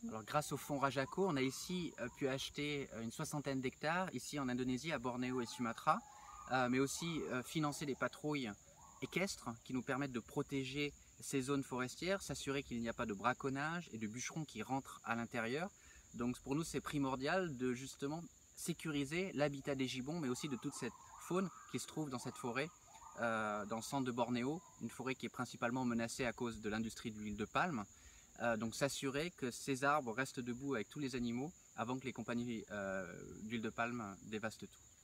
Alors, grâce au fonds Rajako, on a ici pu acheter une soixantaine d'hectares, ici en Indonésie, à Bornéo et Sumatra, mais aussi financer des patrouilles équestres qui nous permettent de protéger ces zones forestières, s'assurer qu'il n'y a pas de braconnage et de bûcherons qui rentrent à l'intérieur. Donc pour nous, c'est primordial de justement sécuriser l'habitat des gibbons, mais aussi de toute cette faune qui se trouve dans cette forêt, dans le centre de Bornéo, une forêt qui est principalement menacée à cause de l'industrie de l'huile de palme. Donc s'assurer que ces arbres restent debout avec tous les animaux avant que les compagnies d'huile de palme dévastent tout.